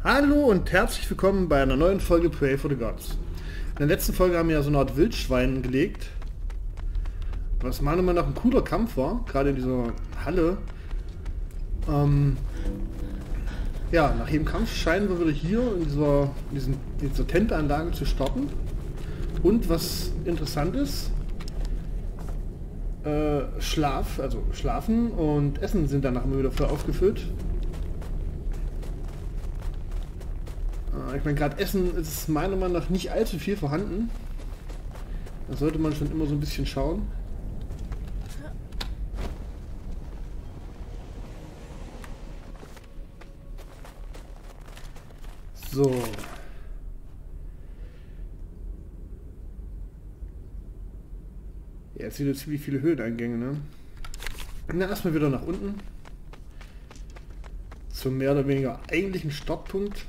Hallo und herzlich willkommen bei einer neuen Folge Pray for the Gods. In der letzten Folge haben wir ja so eine Art Wildschwein gelegt, was meiner Meinung nach ein cooler Kampf war, gerade in dieser Halle. Ja, nach jedem Kampf scheinen wir wieder hier in dieser Tenteanlage zu starten. Und was interessant ist, Schlafen und Essen sind danach immer wieder voll aufgefüllt. Ich meine, gerade Essen ist meiner Meinung nach nicht allzu viel vorhanden. Da sollte man schon immer so ein bisschen schauen. So. Ja, jetzt wieder ziemlich viele Höhleneingänge, ne? Na, erstmal wieder nach unten. Zum mehr oder weniger eigentlichen Startpunkt.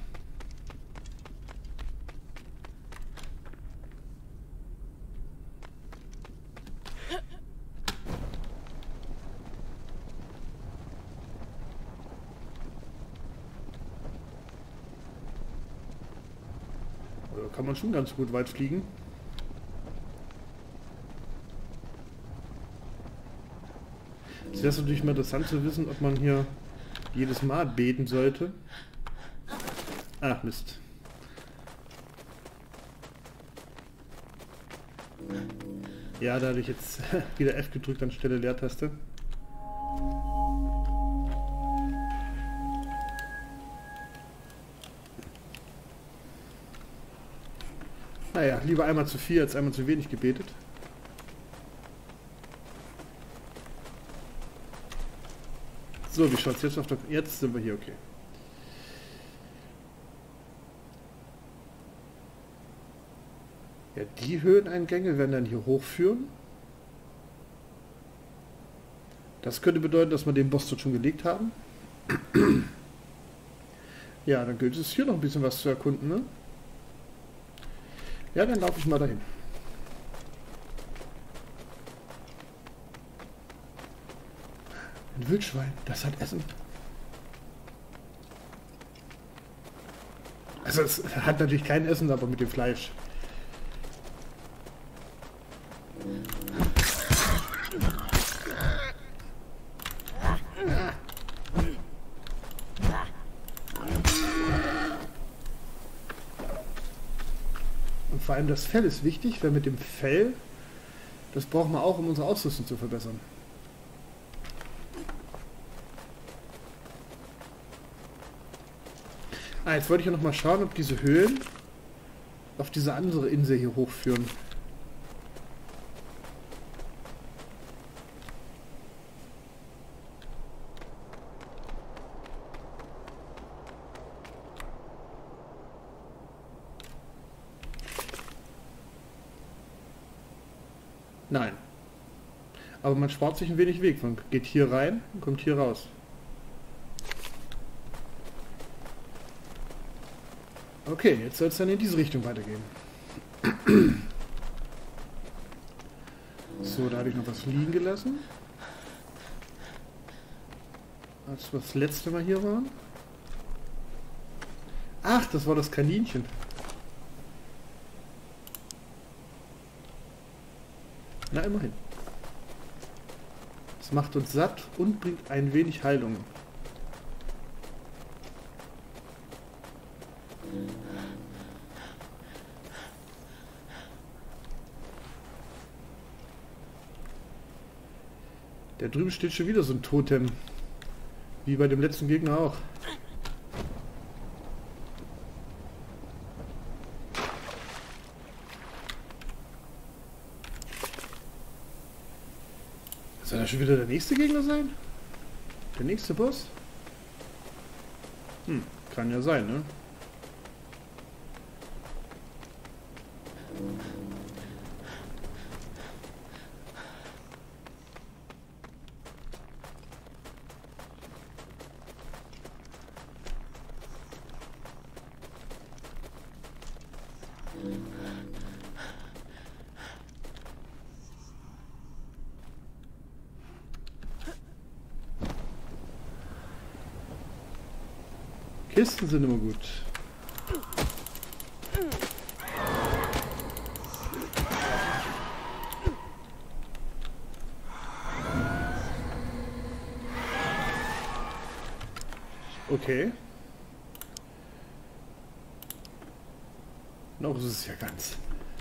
Da kann man schon ganz gut weit fliegen. Es wäre natürlich mal interessant zu wissen, ob man hier jedes Mal beten sollte. Ach Mist. Ja, da hatte ich jetzt wieder F gedrückt anstelle Leertaste. Naja, lieber einmal zu viel als einmal zu wenig gebetet. So, wie schaut es jetzt auf der... Jetzt sind wir hier, okay. Ja, die Höheneingänge werden dann hier hochführen. Das könnte bedeuten, dass wir den Boss dort schon gelegt haben. Ja, dann gilt es hier noch ein bisschen was zu erkunden, ne? Ja, dann laufe ich mal dahin. Ein Wildschwein, das hat Essen. Also es hat natürlich kein Essen, aber mit dem Fleisch. Und vor allem das Fell ist wichtig, weil mit dem Fell, das brauchen wir auch, um unsere Ausrüstung zu verbessern. Ah, jetzt wollte ich ja noch mal schauen, ob diese Höhlen auf diese andere Insel hier hochführen. Nein. Aber man spart sich ein wenig Weg. Man geht hier rein und kommt hier raus. Okay, jetzt soll es dann in diese Richtung weitergehen. So, da habe ich noch was liegen gelassen. Als wir das letzte Mal hier waren. Ach, das war das Kaninchen. Na, immerhin. Es macht uns satt und bringt ein wenig Heilung. Da drüben steht schon wieder so ein Totem. Wie bei dem letzten Gegner auch. Soll das schon wieder der nächste Gegner sein? Der nächste Boss? Kann ja sein, ne? Kisten sind immer gut. Okay. Noch ist es ja ganz.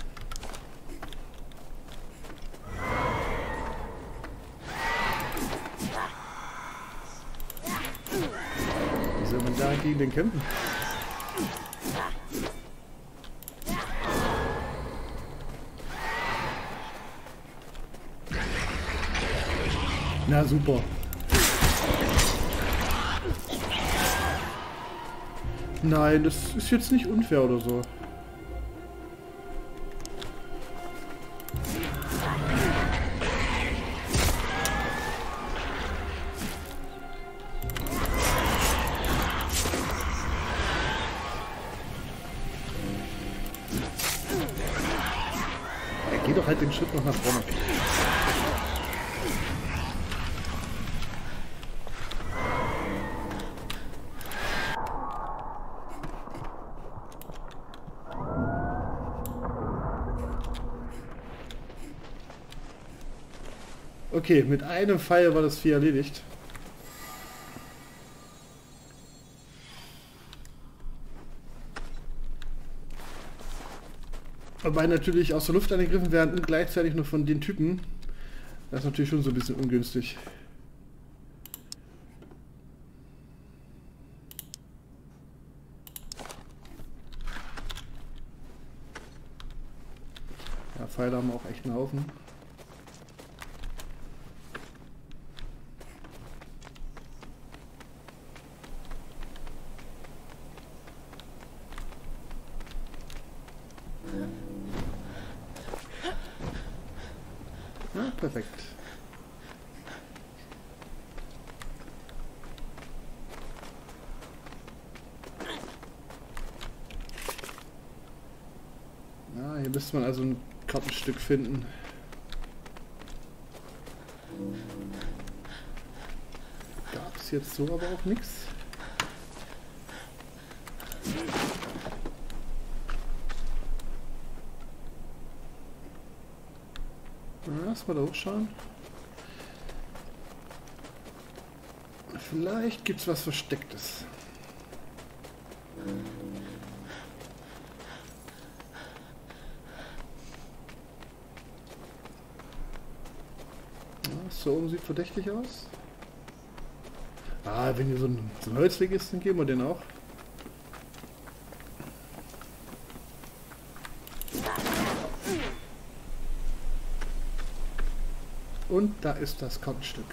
Wie soll man da gegen den kämpfen? Na super. Nein, das ist jetzt nicht unfair oder so. Er geht doch halt den Schritt noch nach vorne. Okay, mit einem Pfeil war das Vieh erledigt. Wobei natürlich aus der Luft angegriffen werden und gleichzeitig nur von den Typen. Das ist natürlich schon so ein bisschen ungünstig. Ja, Pfeile haben wir auch echt einen Haufen. Ja, perfekt. Ja, hier müsste man also ein Kartenstück finden. Gab es jetzt so aber auch nichts. Lass mal da hochschauen. Vielleicht gibt es was Verstecktes. Ja, so oben sieht verdächtig aus. Ah, wenn hier so ein Holzweg ist, dann geben wir den auch. Und da ist das Kartenstück.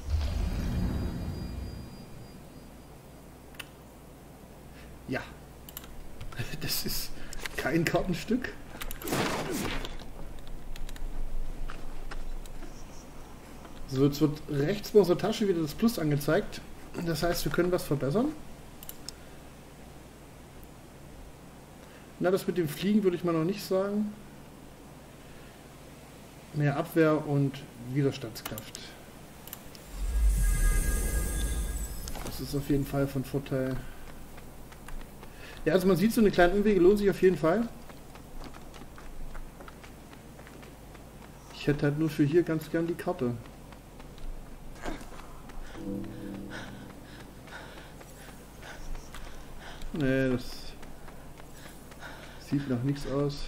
Ja. Das ist kein Kartenstück. So, jetzt wird rechts bei unserer Tasche wieder das Plus angezeigt. Das heißt, wir können was verbessern. Na, das mit dem Fliegen würde ich mal noch nicht sagen. Mehr Abwehr und Widerstandskraft. Das ist auf jeden Fall von Vorteil. Ja, also man sieht, so eine kleine Umwege lohnt sich auf jeden Fall. Ich hätte halt nur für hier ganz gern die Karte. Nee, das sieht nach nichts aus.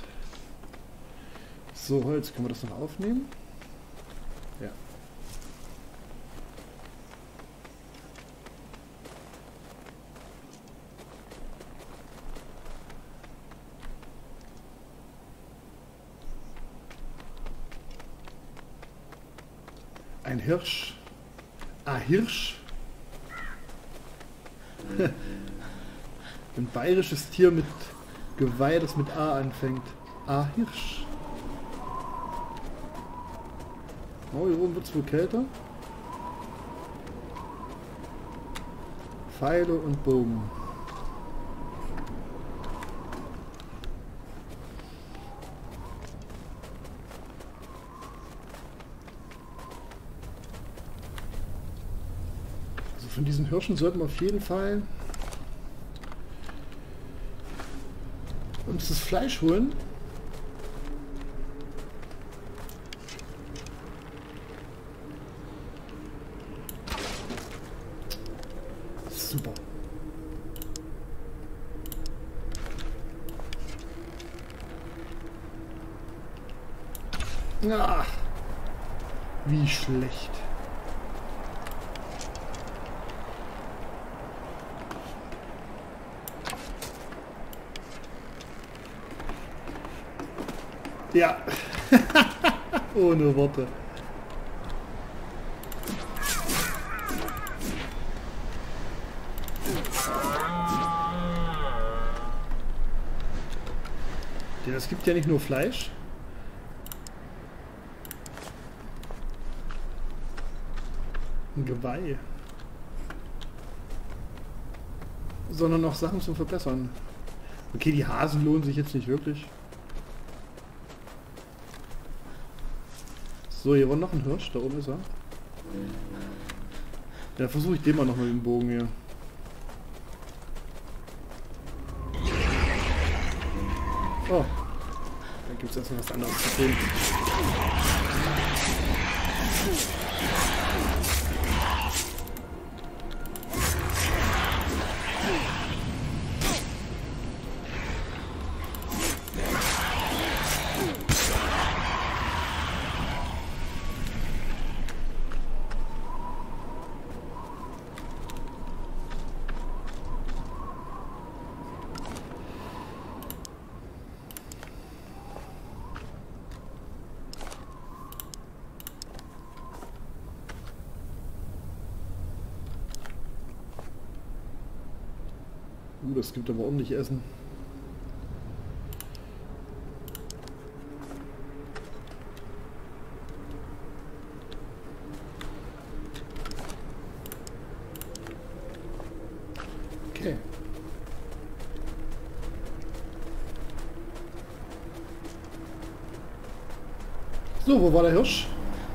So, Holz, können wir das noch aufnehmen? Ja. Ein Hirsch. Ah, Hirsch. Ein bayerisches Tier mit Geweih, das mit A anfängt. Ah, Hirsch. Oh, hier oben wird es wohl kälter. Pfeile und Bogen. Also von diesen Hirschen sollten wir auf jeden Fall uns das Fleisch holen. Super. Ah, wie schlecht. Ja, ohne Worte. Denn es gibt ja nicht nur Fleisch. Ein Geweih. Sondern auch Sachen zum Verbessern. Okay, die Hasen lohnen sich jetzt nicht wirklich. So, hier war noch ein Hirsch. Da oben ist er. Ja, versuche ich den mal noch mit dem Bogen hier. Oh. Dann gibt es erst noch was anderes zu tun. Das gibt aber ordentlich Essen. Okay. So, wo war der Hirsch?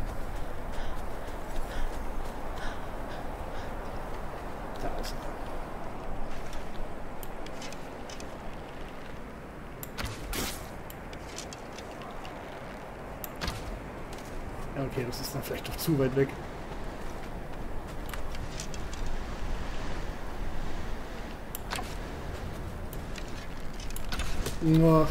Da ist er. Ja, okay, das ist dann vielleicht doch zu weit weg. Ach.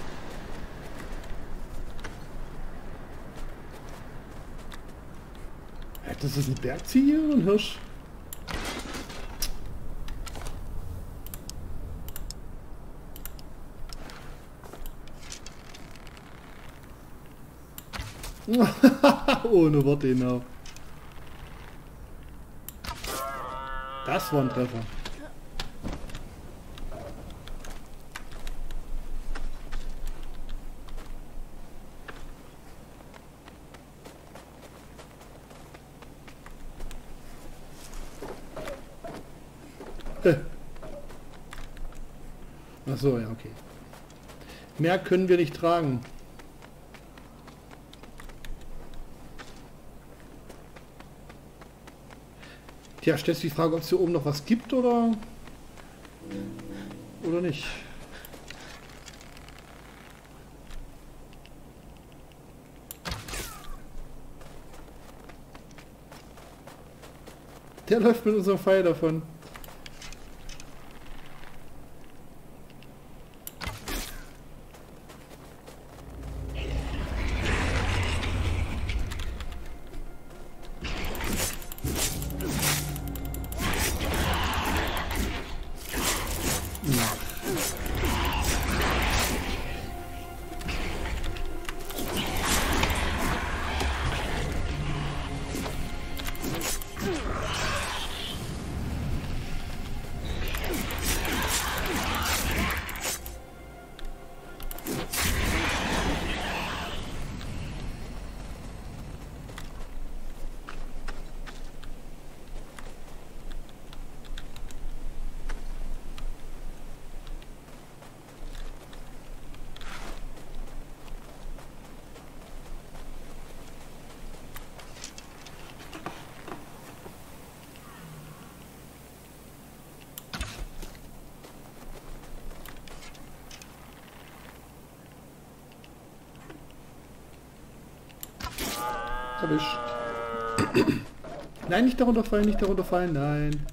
Das ist ein Bergziege oder ein Hirsch? Ohne Worte genau. Das war ein Treffer. Ach so, ja, okay. Mehr können wir nicht tragen. Tja, stellst du die Frage, ob es hier oben noch was gibt oder nicht? Der läuft mit unserem Pfeil davon. Erwischt. Nein, nicht darunter fallen, nicht darunter fallen, nein.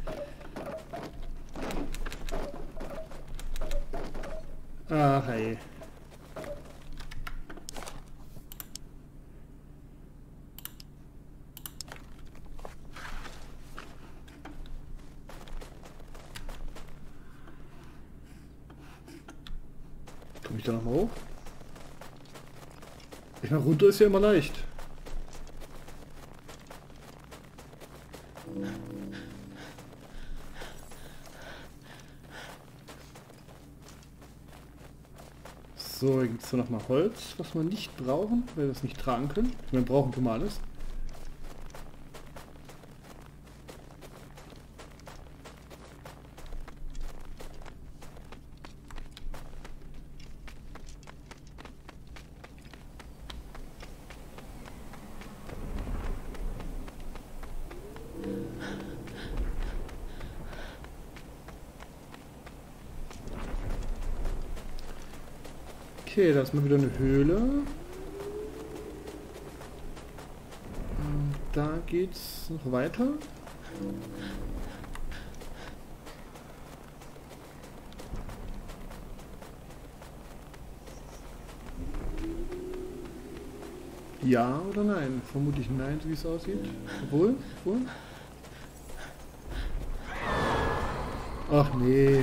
Ach, hey. Komme ich da nochmal hoch? Ich meine, runter ist ja immer leicht. So, hier gibt es noch mal Holz, was wir nicht brauchen, weil wir das nicht tragen können. Wir brauchen tun wir alles. Okay, da ist mal wieder eine Höhle. Und da geht's noch weiter. Ja oder nein? Vermutlich nein, so wie es aussieht. Obwohl? Ach nee.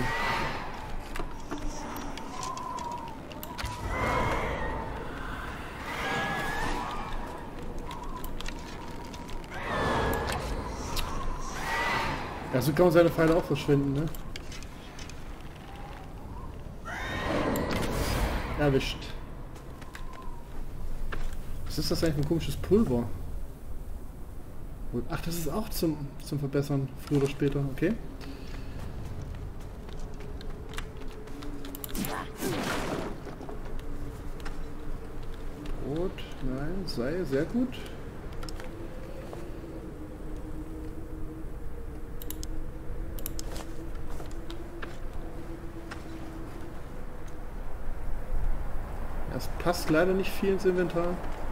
Ja, so kann man seine Pfeile auch verschwinden, ne? Erwischt. Was ist das eigentlich für ein komisches Pulver? Ach, das ist auch zum Verbessern, früher oder später, okay. Brot, nein, Seil, sehr gut. Es passt leider nicht viel ins Inventar.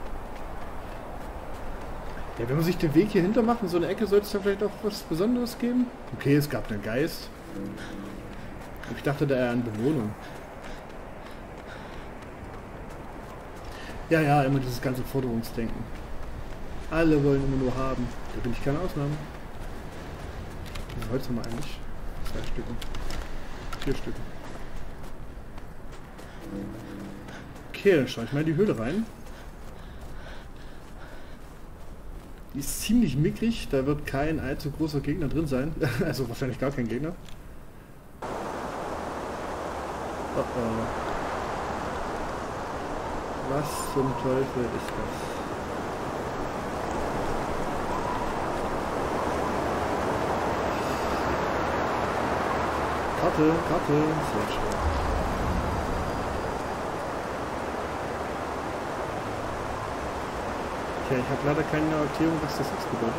Ja, wenn man sich den Weg hier hinter macht, in so eine Ecke, sollte es da vielleicht auch was Besonderes geben. Okay, es gab einen Geist. Ich dachte da eher an Bewohnung. Ja, immer dieses ganze Forderungsdenken. Alle wollen immer nur haben. Da bin ich keine Ausnahme. Wie viel Holz haben wir eigentlich? 2 Stücken. 4 Stücken. Okay, dann schaue ich mal in die Höhle rein. Die ist ziemlich mickrig, da wird kein allzu großer Gegner drin sein. Also wahrscheinlich gar kein Gegner. Oh oh. Was zum Teufel ist das? Karte, sehr schön. Okay, ich habe leider keine Erklärung, was das jetzt bedeutet.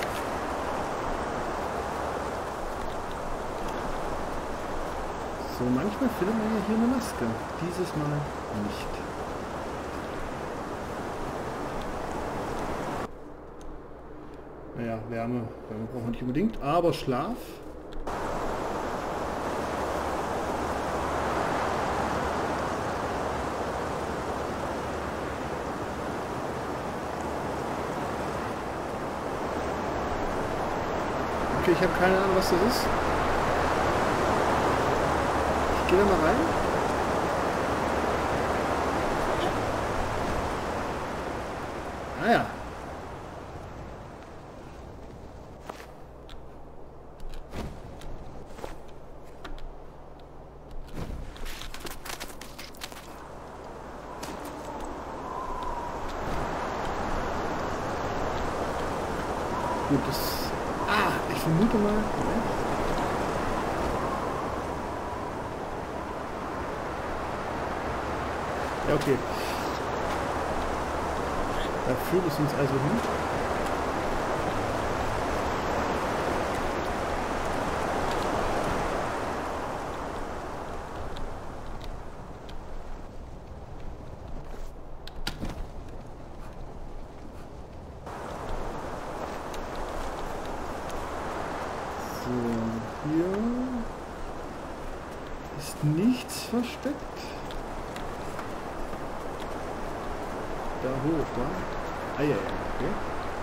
So, manchmal findet man ja hier eine Maske. Dieses Mal nicht. Naja, Wärme brauchen wir nicht unbedingt, aber Schlaf. Okay, ich habe keine Ahnung, was das ist. Ich gehe da mal rein. Ah ja. Gut, das... Ah, ich vermute mal... Ja, okay. Da führt es uns also hin. Ist nichts versteckt. Da hoch, da. Ah ja, ja, okay.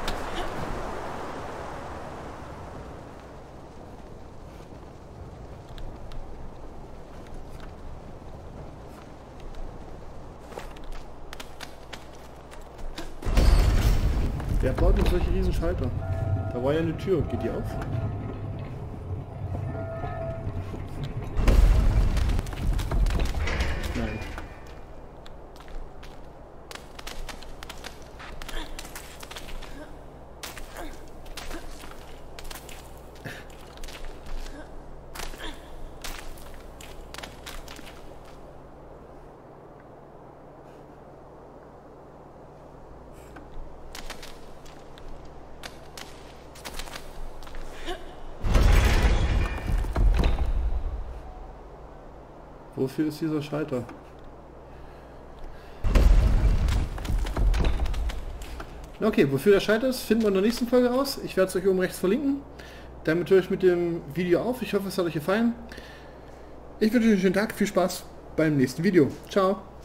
Wer baut noch solche riesen Schalter? Da war ja eine Tür. Geht die auf? Nein. Wofür ist dieser Schalter? Okay, wofür der Schalter ist, finden wir in der nächsten Folge raus. Ich werde es euch oben rechts verlinken. Damit höre ich mit dem Video auf. Ich hoffe, es hat euch gefallen. Ich wünsche euch einen schönen Tag. Viel Spaß beim nächsten Video. Ciao.